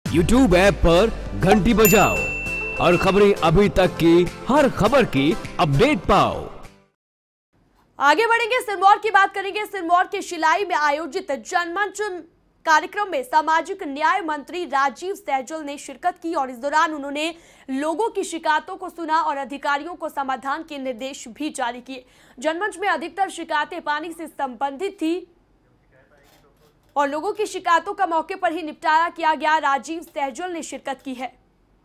YouTube app पर घंटी बजाओ और खबरें अभी तक की हर खबर की अपडेट पाओ। आगे बढ़ेंगे, सिरमौर की बात करेंगे। सिरमौर के शिलाई में आयोजित जनमंच कार्यक्रम में सामाजिक न्याय मंत्री राजीव सहजल ने शिरकत की और इस दौरान उन्होंने लोगों की शिकायतों को सुना और अधिकारियों को समाधान के निर्देश भी जारी किए। जनमंच में अधिकतर शिकायतें पानी से संबंधित थी और लोगों की शिकायतों का मौके पर ही निपटारा किया गया। राजीव सहजल ने शिरकत की है।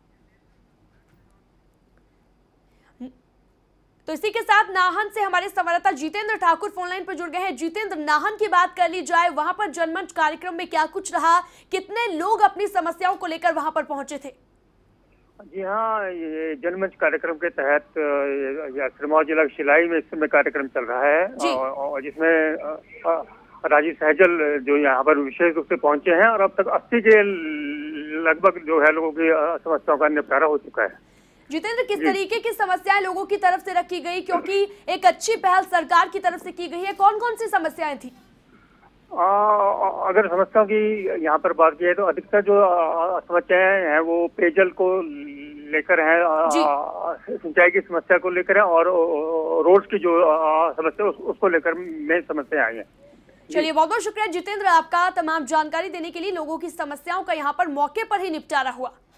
तो इसी के साथ नाहन से हमारे संवाददाता जितेंद्र ठाकुर फोनलाइन पर जुड़ गए हैं। जितेंद्र, नाहन की बात कर ली जाए, वहां पर जनमंच कार्यक्रम में क्या कुछ रहा, कितने लोग अपनी समस्याओं को लेकर वहां पर पहुंचे थे? जी हाँ, ये जनमंच कार्यक्रम के तहत सिरमौर जिला शिलाई में इस समय कार्यक्रम चल रहा है और जिसमें राजीव सहजल जो यहाँ पर विशेष रूप से पहुंचे हैं और अब तक 80 के लगभग जो है लोगों की समस्याओं का निपटारा हो चुका है। जितेंद्र, किस तरीके की समस्याएं लोगों की तरफ से रखी गई, क्योंकि एक अच्छी पहल सरकार की तरफ से की गई है, कौन कौन सी समस्याएं थी? अगर समस्याओं की यहाँ पर बात की है तो अधिकतर जो समस्याएं हैं वो पेयजल को लेकर है, सिंचाई की समस्या को लेकर है और रोड्स की जो समस्या उसको लेकर मेन समस्या आई है। चलिए, बहुत बहुत शुक्रिया जितेंद्र आपका तमाम जानकारी देने के लिए। लोगों की समस्याओं का यहाँ पर मौके पर ही निपटारा हुआ।